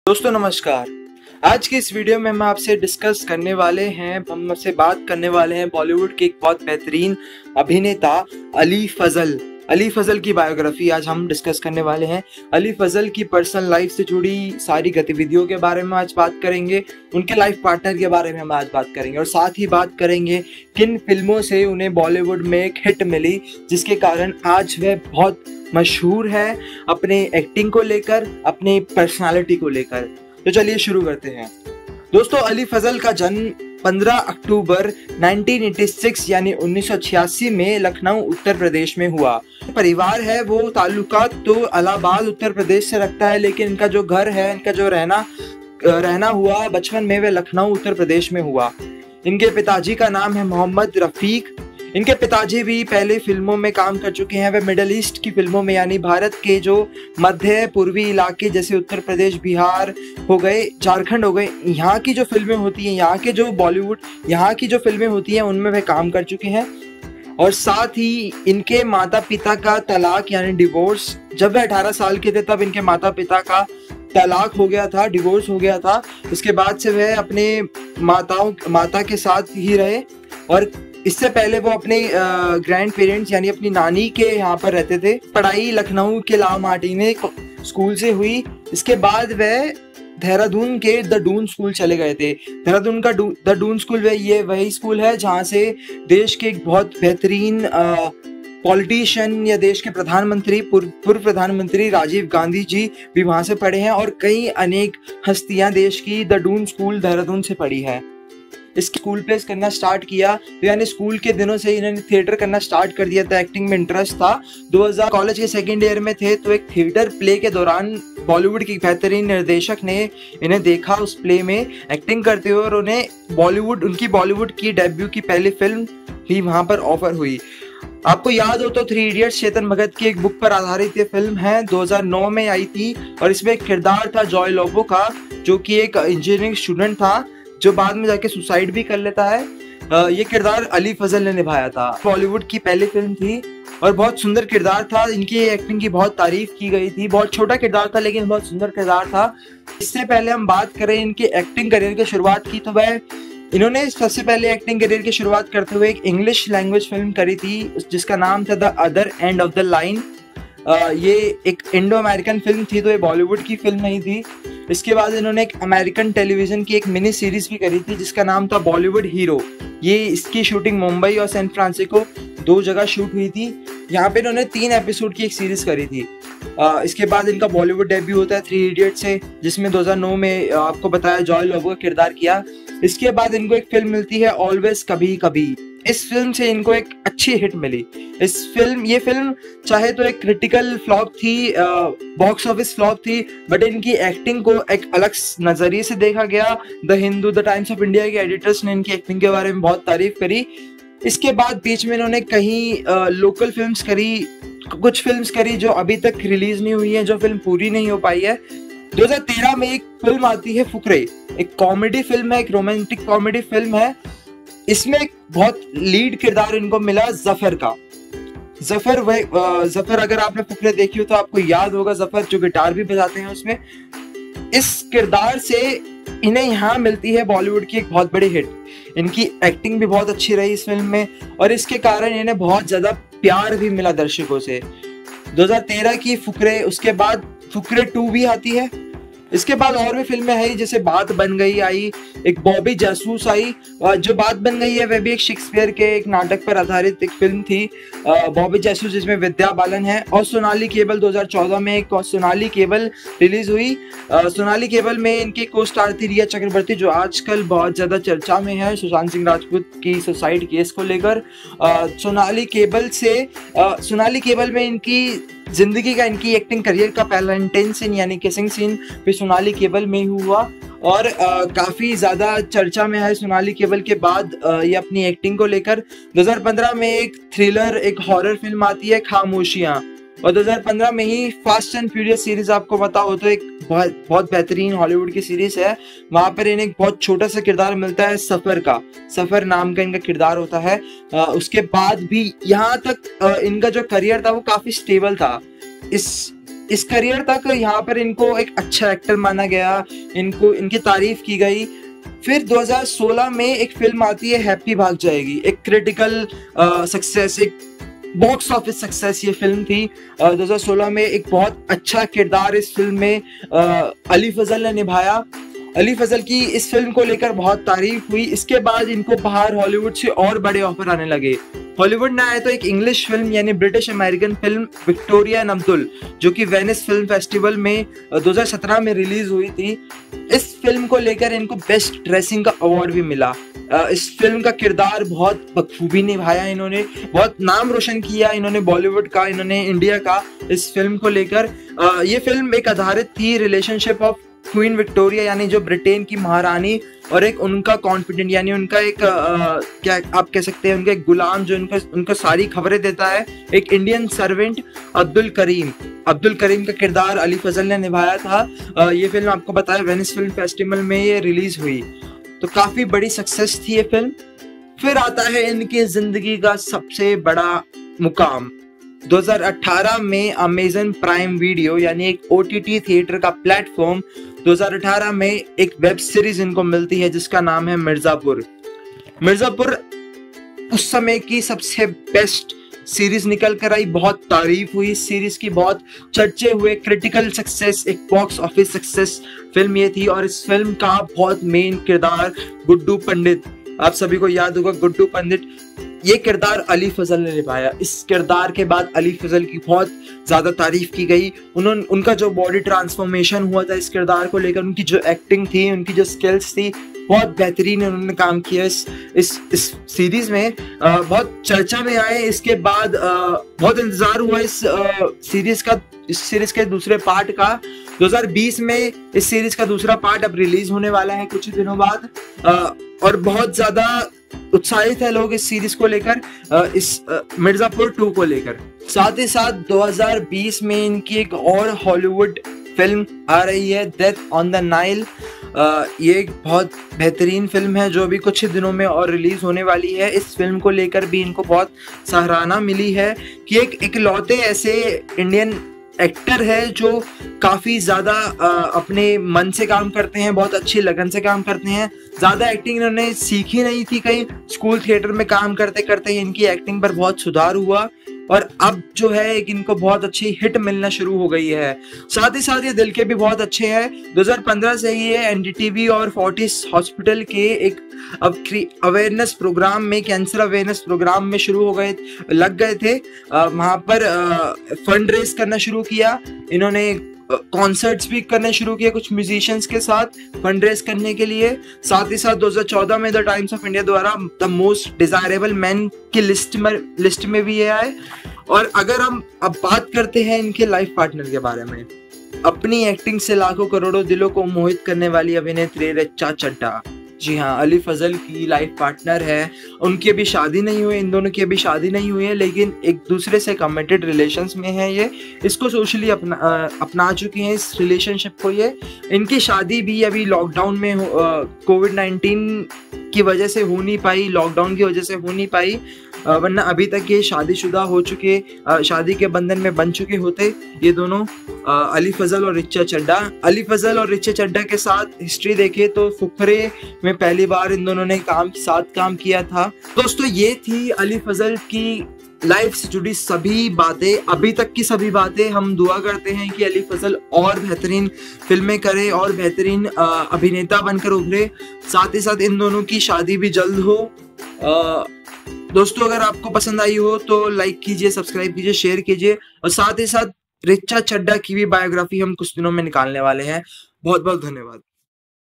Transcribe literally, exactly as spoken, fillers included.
दोस्तों नमस्कार। आज की इस वीडियो में हम आपसे डिस्कस करने वाले हैं हम आपसे बात करने वाले हैं बॉलीवुड के एक बहुत बेहतरीन अभिनेता अली फजल अली फजल की बायोग्राफी आज हम डिस्कस करने वाले हैं। अली फजल की पर्सनल लाइफ से जुड़ी सारी गतिविधियों के बारे में आज बात करेंगे, उनके लाइफ पार्टनर के बारे में हम आज बात करेंगे और साथ ही बात करेंगे किन फिल्मों से उन्हें बॉलीवुड में एक हिट मिली जिसके कारण आज वह बहुत मशहूर है अपने एक्टिंग को लेकर, अपनी पर्सनालिटी को लेकर। तो चलिए शुरू करते हैं। दोस्तों, अली फजल का जन्म पंद्रह अक्टूबर उन्नीस सौ छियासी यानी उन्नीस सौ छियासी में लखनऊ उत्तर प्रदेश में हुआ। परिवार है वो ताल्लुका तो इलाहाबाद उत्तर प्रदेश से रखता है, लेकिन इनका जो घर है, इनका जो रहना रहना हुआ बचपन में वह लखनऊ उत्तर प्रदेश में हुआ। इनके पिताजी का नाम है मोहम्मद रफीक। इनके पिताजी भी पहले फिल्मों में काम कर चुके हैं। वे मिडल ईस्ट की फिल्मों में यानी भारत के जो मध्य पूर्वी इलाके जैसे उत्तर प्रदेश, बिहार हो गए, झारखंड हो गए, यहाँ की जो फिल्में होती हैं, यहाँ के जो बॉलीवुड यहाँ की जो फिल्में होती हैं उनमें वे काम कर चुके हैं। और साथ ही इनके माता पिता का तलाक यानी डिवोर्स, जब वे अठारह साल के थे तब इनके माता पिता का तलाक हो गया था, डिवोर्स हो गया था। उसके बाद से वह अपने माताओं माता के साथ ही रहे और इससे पहले वो अपने ग्रैंड पेरेंट्स यानी अपनी नानी के यहाँ पर रहते थे। पढ़ाई लखनऊ के ला मार्टिने स्कूल से हुई। इसके बाद वह देहरादून के द डून स्कूल चले गए थे। देहरादून का द डून स्कूल वह ये वही स्कूल है जहाँ से देश के एक बहुत बेहतरीन पॉलिटिशियन या देश के प्रधानमंत्री पूर्व प्रधानमंत्री राजीव गांधी जी भी वहाँ से पढ़े हैं और कई अनेक हस्तियां देश की द डून स्कूल देहरादून से पढ़ी है। इसके स्कूल प्लेस करना स्टार्ट किया तो यानी स्कूल के दिनों से इन्होंने थिएटर करना स्टार्ट कर दिया था। एक्टिंग में इंटरेस्ट था। दो हज़ार कॉलेज के सेकेंड ईयर में थे तो एक थिएटर प्ले के दौरान बॉलीवुड की बेहतरीन निर्देशक ने इन्हें देखा उस प्ले में एक्टिंग करते हुए और उन्हें बॉलीवुड उनकी बॉलीवुड की डेब्यू की पहली फिल्म ही वहां पर ऑफर हुई। आपको याद हो तो थ्री इडियट्स चेतन भगत की एक बुक पर आधारित ये फिल्म है, दो हज़ार नौ में आई थी और इसमें एक किरदार था जॉय लोबो का जो कि एक इंजीनियरिंग स्टूडेंट था जो बाद में जाके सुसाइड भी कर लेता है। ये किरदार अली फजल ने निभाया था। बॉलीवुड की पहली फिल्म थी और बहुत सुंदर किरदार था। इनकी एक्टिंग की बहुत तारीफ की गई थी। बहुत छोटा किरदार था लेकिन बहुत सुंदर किरदार था। इससे पहले हम बात करें इनके एक्टिंग करियर की शुरुआत की तो वह इन्होंने सबसे पहले एक्टिंग करियर की शुरुआत करते हुए एक इंग्लिश लैंग्वेज फिल्म करी थी जिसका नाम था the other end of the line. ये एक इंडो अमेरिकन फिल्म थी तो ये बॉलीवुड की फिल्म नहीं थी। इसके बाद इन्होंने एक अमेरिकन टेलीविजन की एक मिनी सीरीज भी करी थी जिसका नाम था बॉलीवुड हीरो। ये इसकी शूटिंग मुंबई और सैन फ्रांसिस्को दो जगह शूट हुई थी। यहाँ पे इन्होंने तीन एपिसोड की एक सीरीज करी थी। आ, इसके बाद इनका बॉलीवुड डेब्यू होता है थ्री इडियट से जिसमें दो हज़ार नौ में आपको बताया जॉय लोबो का किरदार किया। इसके बाद इनको एक फिल्म मिलती है ऑलवेज कभी कभी। इस फिल्म से इनको एक अच्छी हिट मिली। इस फिल्म ये फिल्म चाहे तो एक क्रिटिकल फ्लॉप थी, बॉक्स ऑफिस फ्लॉप थी, बट इनकी एक्टिंग को एक अलग नजरिए से देखा गया। The Hindu, the Times of India के एडिटर्स ने इनकी एक्टिंग के बारे में बहुत तारीफ करी। इसके बाद बीच में इन्होंने कहीं लोकल फिल्म्स करी, कुछ फिल्म्स करी जो अभी तक रिलीज नहीं हुई है, जो फिल्म पूरी नहीं हो पाई है। दो हज़ार तेरह में एक फिल्म आती है फुकरे, एक कॉमेडी फिल्म है, एक रोमांटिक कॉमेडी फिल्म है। इसमें एक बहुत लीड किरदार इनको मिला जफर का। जफर वह जफर अगर आपने फुकरे देखी हो तो आपको याद होगा, जफर जो गिटार भी बजाते हैं उसमें। इस किरदार से इन्हें यहाँ मिलती है बॉलीवुड की एक बहुत बड़ी हिट। इनकी एक्टिंग भी बहुत अच्छी रही इस फिल्म में और इसके कारण इन्हें बहुत ज्यादा प्यार भी मिला दर्शकों से। दो हज़ार तेरह की फुकरे, उसके बाद फुकरे टू भी आती है। इसके बाद और भी फिल्में आई जैसे बात बन गई आई, एक बॉबी जासूस आई। जो बात बन गई है वह भी एक शेक्सपियर के एक नाटक पर आधारित एक फिल्म थी, बॉबी जासूस, जिसमें विद्या बालन है। और सोनाली केवल दो हज़ार चौदह में एक सोनाली केवल रिलीज हुई। सोनाली केवल में इनकी को स्टार थी रिया चक्रवर्ती जो आजकल बहुत ज्यादा चर्चा में है सुशांत सिंह राजपूत की सुसाइड केस को लेकर। सोनाली केवल से सोनाली केवल में इनकी जिंदगी का इनकी एक्टिंग करियर का पहला इंटेंस सीन यानी किसिंग सीन भी सोनाली केवल में ही हुआ और आ, काफी ज्यादा चर्चा में है सोनाली केवल के बाद आ, ये अपनी एक्टिंग को लेकर। दो हज़ार पंद्रह में एक थ्रिलर, एक हॉरर फिल्म आती है खामोशियां और दो हज़ार पंद्रह में ही फास्ट एंड फ्यूरियस सीरीज आपको पता हो तो एक बहुत बहुत बेहतरीन हॉलीवुड की सीरीज है। वहां पर इन्हें एक बहुत छोटा सा किरदार मिलता है सफर का, सफर नाम का इनका किरदार होता है। आ, उसके बाद भी यहाँ तक आ, इनका जो करियर था वो काफी स्टेबल था। इस इस करियर तक यहाँ पर इनको एक अच्छा एक्टर माना गया, इनको इनकी तारीफ की गई। फिर दो हज़ार सोलह में एक फिल्म आती है हैप्पी भाग जाएगी, एक क्रिटिकल सक्सेस, एक बॉक्स ऑफिस सक्सेस ये फिल्म थी। uh, दो हज़ार सोलह में एक बहुत अच्छा किरदार इस फिल्म में uh, अली फजल ने निभाया। अली फजल की इस फिल्म को लेकर बहुत तारीफ हुई। इसके बाद इनको बाहर हॉलीवुड से और बड़े ऑफर आने लगे। हॉलीवुड ना आए तो एक इंग्लिश फिल्म यानी British American film Victoria and Abdul, जो कि वेनिस फिल्म फेस्टिवल में दो हज़ार सत्रह में रिलीज हुई थी, इस फिल्म को लेकर इनको बेस्ट ड्रेसिंग का अवार्ड भी मिला। इस फिल्म का किरदार बहुत बखूबी निभाया इन्होंने, बहुत नाम रोशन किया इन्होंने बॉलीवुड का, इन्होंने इंडिया का इस फिल्म को लेकर। ये फिल्म एक आधारित थी रिलेशनशिप ऑफ क्वीन विक्टोरिया यानी जो ब्रिटेन की महारानी और एक उनका कॉन्फिडेंट यानी उनका एक आ, क्या आप कह सकते हैं उनका एक गुलाम जो उनका उनका सारी खबरें देता है, एक इंडियन सर्वेंट अब्दुल करीम। अब्दुल करीम का किरदार अली फजल ने निभाया था। आ, ये फिल्म आपको बताया वेनिस फिल्म फेस्टिवल में ये रिलीज हुई, तो काफी बड़ी सक्सेस थी ये फिल्म। फिर आता है इनकी जिंदगी का सबसे बड़ा मुकाम। दो हज़ार अठारह में अमेज़न प्राइम वीडियो यानी एक ओटीटी थिएटर का प्लेटफॉर्म, दो हज़ार अठारह में एक वेब सीरीज इनको मिलती है जिसका नाम है मिर्जापुर। मिर्जापुर उस समय की सबसे बेस्ट सीरीज निकल कर आई, बहुत तारीफ हुई इस सीरीज की, बहुत चर्चे हुए, क्रिटिकल सक्सेस, एक बॉक्स ऑफिस सक्सेस फिल्म ये थी। और इस फिल्म का बहुत मेन किरदार गुड्डू पंडित, आप सभी को याद होगा गुड्डू पंडित, ये किरदार अली फजल ने निभाया। इस किरदार के बाद अली फजल की बहुत ज्यादा तारीफ की गई। उन्होंने उनका जो बॉडी ट्रांसफॉर्मेशन हुआ था इस किरदार को लेकर, उनकी जो एक्टिंग थी, उनकी जो स्किल्स थी, बहुत बेहतरीन उन्होंने काम किया इस इस इस सीरीज में। आ, बहुत चर्चा में आए। इसके बाद आ, बहुत इंतजार हुआ इस आ, सीरीज का, इस सीरीज के दूसरे पार्ट का। दो हज़ार बीस में इस सीरीज का दूसरा पार्ट अब रिलीज होने वाला है कुछ ही दिनों बाद, आ, और बहुत ज्यादा उत्साहित है लोग इस सीरीज को लेकर, इस मिर्जापुर टू को लेकर। साथ ही साथ दो हज़ार बीस में इनकी एक और हॉलीवुड फिल्म आ रही है, डेथ ऑन द नाइल। ये एक बहुत बेहतरीन फिल्म है जो अभी कुछ ही दिनों में और रिलीज होने वाली है। इस फिल्म को लेकर भी इनको बहुत सराहना मिली है कि एक इकलौते ऐसे इंडियन एक्टर है जो काफी ज्यादा अपने मन से काम करते हैं, बहुत अच्छी लगन से काम करते हैं। ज्यादा एक्टिंग इन्होंने सीखी नहीं थी, कहीं स्कूल थिएटर में काम करते करते इनकी एक्टिंग पर बहुत सुधार हुआ और अब जो है एक इनको बहुत अच्छी हिट मिलना शुरू हो गई है। साथ ही साथ ये दिल के भी बहुत अच्छे हैं। दो हज़ार पंद्रह से ही ये एनडीटीवी और फोर्टिस हॉस्पिटल के एक अवेयरनेस प्रोग्राम में, कैंसर अवेयरनेस प्रोग्राम में शुरू हो गए लग गए थे। वहां पर फंड रेज करना शुरू किया इन्होंने, कॉन्सर्ट्स भी करने शुरू किए कुछ म्यूजिशियंस के साथ फंड रेज करने के लिए। साथ ही साथ दो हज़ार चौदह में द टाइम्स ऑफ इंडिया द्वारा द मोस्ट डिजायरेबल मैन की लिस्ट में लिस्ट में भी ये आए। और अगर हम अब बात करते हैं इनके लाइफ पार्टनर के बारे में, अपनी एक्टिंग से लाखों करोड़ों दिलों को मोहित करने वाली अभिनेत्री रिचा चड्ढा, जी हाँ, अली फजल की लाइफ पार्टनर है। उनकी अभी शादी नहीं हुई, इन दोनों की अभी शादी नहीं हुई है, लेकिन एक दूसरे से कमिटेड रिलेशंस में है। ये इसको सोशली अपना अपना चुकी हैं इस रिलेशनशिप को। ये इनकी शादी भी अभी लॉकडाउन में कोविड नाइन्टीन की वजह से हो नहीं पाई, लॉकडाउन की वजह से हो नहीं पाई, वरना अभी तक ये शादीशुदा हो चुके, शादी के बंधन में बन चुके होते ये दोनों, अली फजल और रिचा चड्ढा। अली फजल और रिचा चड्ढा के साथ हिस्ट्री देखे तो फुकरे में पहली बार इन दोनों ने काम साथ काम किया था। दोस्तों ये थी अली फजल की लाइफ से जुड़ी सभी बातें, अभी तक की सभी बातें। हम दुआ करते हैं कि अली फजल और बेहतरीन फिल्में करे और बेहतरीन अभिनेता बनकर उभरे। साथ ही साथ इन दोनों की शादी भी जल्द हो। आ, दोस्तों अगर आपको पसंद आई हो तो लाइक कीजिए, सब्सक्राइब कीजिए, शेयर कीजिए, और साथ ही साथ रिचा चड्ढा की भी बायोग्राफी हम कुछ दिनों में निकालने वाले हैं। बहुत बहुत धन्यवाद।